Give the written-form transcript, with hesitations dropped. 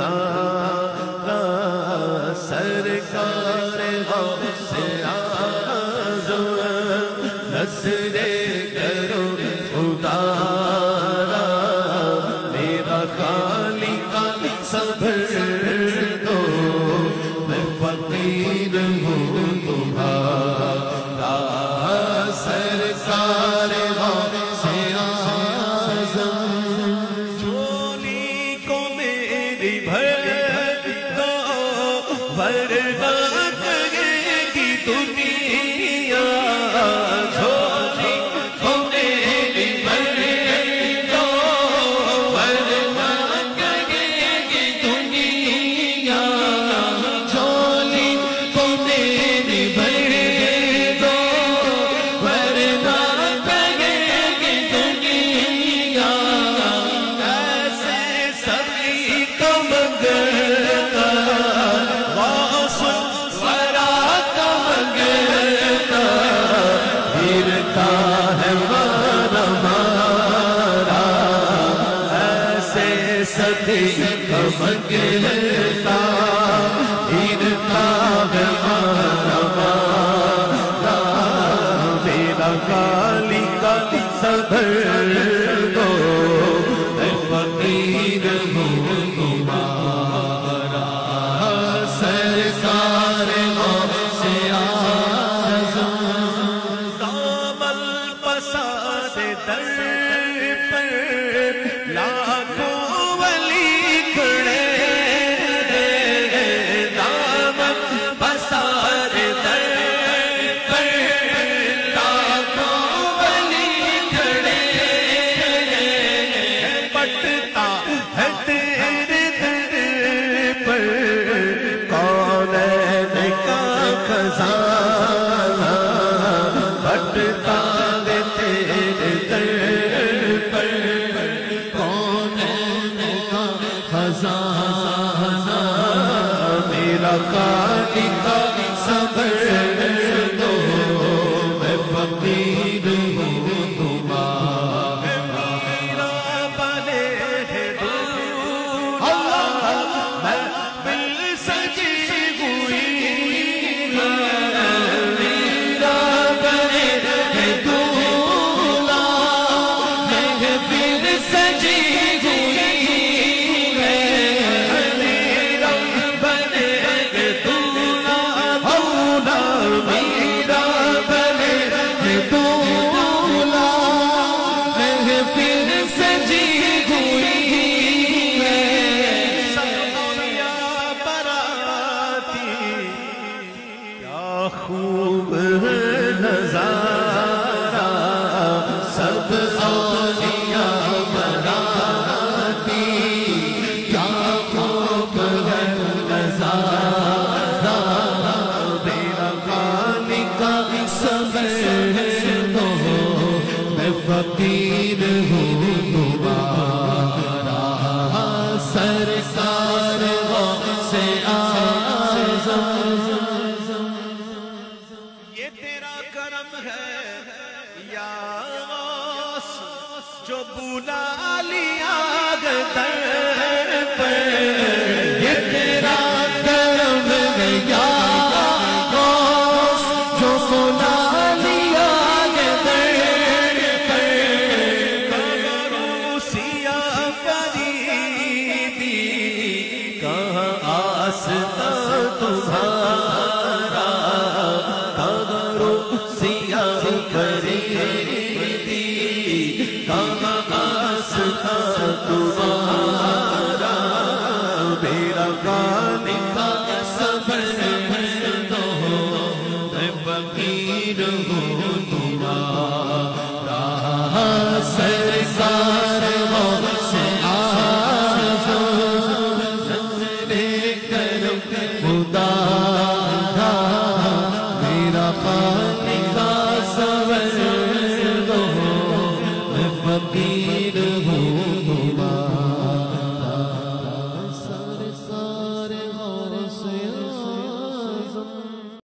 اتارا سرکار غوث اعظم نصر کرو اتارا میرا خالق صبر دو میں فقیر ہوں تمہارا سرکار غوث اعظم جھولی کو میری بھر دو ورنہ کہے گی دنیا جھولی کو میری بھر دو ورنہ کہے گی دنیا جھولی کو میری بھر دو ورنہ کہے گی دنیا ایسے سبھی کا منگتا غوث ورا کا منگتا پھرتا ہے مارا مارا ایسے سبھی کا منگتا پھرتا ہے مارا مارا میرا خالق صبر دو میں فقیر ہوں تمہارا سرکار غوث اعظم دامن پساد در پر لاکھوں ولی کھڑے دامن پساد در پر لاکھوں ولی کھڑے پٹتا ہے تیرے در پر کونین کا خزانہ پٹتا ہے تیرے در پر کونین کا خزانہ میرا خالق صبر دو میں فقیر ہوں تمہارا میرا بنے ہے دولا محفل سجی ہوئی میرا بنے ہے دولا محفل سجی ہوئی میرا بنے ہے دولا مولا میرا بنے ہے دولا محفل سجی ہوئی سبیا براتی کیا خوب ہے نظارہ سب اولیاء براتی کیا خوب ہے نظارہ میرا خالق صبر دو میں فقیر ہوں تمہارا سرکار غوث اعظم یہ تیرا کرم ہے یا غوث جو بلا لیا در پر یہ تیرا کرم ہے یا غوث جو بلا لیا در پر روسیا پریدی کہاں آستا تمہارا کہاں سیاہ پریدی کہاں آستا تمہارا میرا خالق صبر دو میں فقیر ہوں تمہارا سرکار